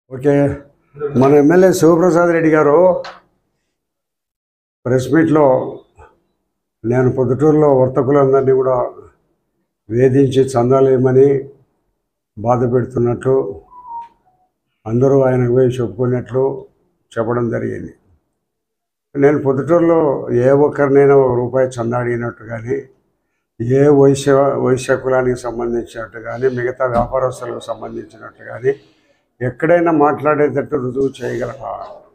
Okay, మన MLA Sivaprasad Reddy గారు press మీట్లో నేను పొద్దుటూరులో వర్తకులందరినీ కూడా వేధించి చందాలేమని బాధ పెడుతున్నట్లు అందరూ ఆయనకు పోయి చెప్పుకున్నట్లు చెప్పడం జరిగింది. నేను పొద్దుటూరులో ఏ ఒక్కరినైనా ₹1 చందా అడిగినట్టు కానీ, ఏ వైశ్య కులానికి సంబంధించినట్టు కానీ, మిగతా వ్యాపారస్తులకు సంబంధించినట్టు కానీ ఎక్కడైనా మాట్లాడేటట్టు రుజువు చేయగలరా?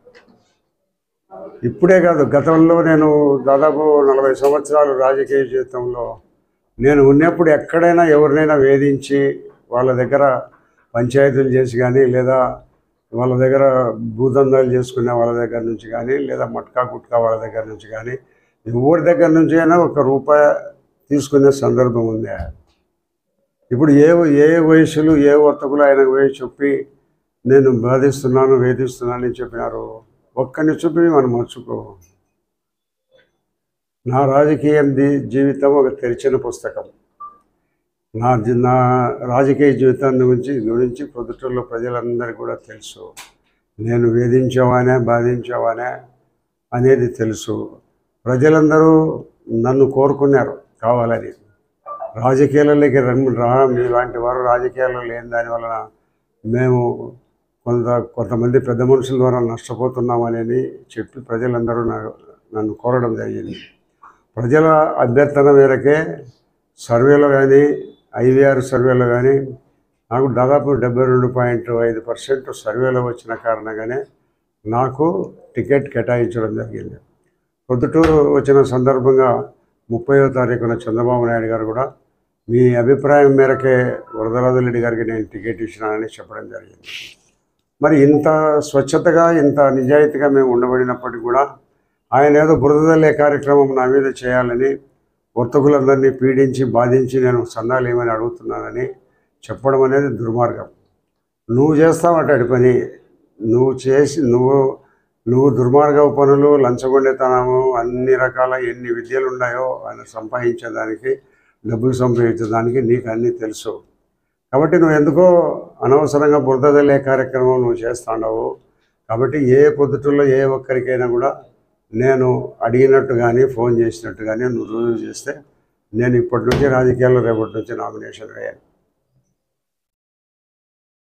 ఇప్పుడే కాదు, గతంలో నేను దాదాపు 40 సంవత్సరాలు రాజకీయ జీవితంలో నేను ఉన్నప్పుడు ఎక్కడైనా ఎవరినైనా వేధించి వాళ్ళ దగ్గర పంచాయతీలు చేసి కానీ, లేదా వాళ్ళ దగ్గర భూదందాలు చేసుకునే వాళ్ళ దగ్గర నుంచి కానీ, లేదా మట్కా గుట్కా వాళ్ళ దగ్గర నుంచి కానీ, ఎవరి దగ్గర నుంచి అయినా ₹1 తీసుకునే సందర్భం ఉంది. ఇప్పుడు ఏ వయసులు ఏ వర్తకులు ఆయనకు పోయి చెప్పి నేను బాధిస్తున్నాను వేధిస్తున్నాను అని చెప్పినారు. ఒక్కరిని చూపి మనం మర్చిపో. నా రాజకీయ జీవితం ఒక తెరిచిన పుస్తకం. నా రాజకీయ జీవితాన్ని గురించి పొద్దుటూరులో ప్రజలందరికీ కూడా తెలుసు. నేను వేధించేవానే బాధించేవానే అనేది తెలుసు. ప్రజలందరూ నన్ను కోరుకున్నారు కావాలని. రాజకీయాలలోకి మీలాంటి వారు రాజకీయాల్లో లేని దానివలన మేము కొంతమంది పెద్ద మనుషుల ద్వారా నష్టపోతున్నామని చెప్పి ప్రజలందరూ నన్ను కోరడం జరిగింది. ప్రజల అభ్యర్థన మేరకే సర్వేలో కానీ, IVR సర్వేలో కానీ నాకు దాదాపు 72.5% సర్వేలో వచ్చిన కారణంగానే నాకు టికెట్ కేటాయించడం జరిగింది. పొద్దుటూరు వచ్చిన సందర్భంగా 30వ తారీఖున చంద్రబాబు నాయుడు గారు కూడా మీ అభిప్రాయం మేరకే వరదరాజరెడ్డి గారికి నేను టికెట్ ఇచ్చినానని చెప్పడం జరిగింది. మరి ఇంత స్వచ్ఛతగా ఇంత నిజాయితీగా మేము ఉండబడినప్పటికీ కూడా ఆయన ఏదో బురదలే కార్యక్రమం నా మీద చేయాలని వర్తకులందరినీ పీడించి బాధించి నేను చందాలు ఏమని అడుగుతున్నానని చెప్పడం అనేది దుర్మార్గం. నువ్వు చేస్తావటాడి పని, నువ్వు దుర్మార్గ పనులు, లంచగొండెతనము, అన్ని రకాల ఎన్ని విద్యలు ఉన్నాయో ఆయన సంపాదించేదానికి, డబ్బులు సంపాదించేదానికి నీకు అన్నీ తెలుసు. కాబట్టి నువ్వు ఎందుకో అనవసరంగా బురదలే కార్యక్రమం నువ్వు చేస్తున్నావు. కాబట్టి ఏ పొద్దుటూరులో ఏ ఒక్కరికైనా కూడా నేను అడిగినట్టు కానీ, ఫోన్ చేసినట్టు కానీ నువ్వు రుజువు చేస్తే నేను ఇప్పటి నుంచి రాజకీయాల్లో రేపటి నుంచి నామినేషన్ వేయాలి.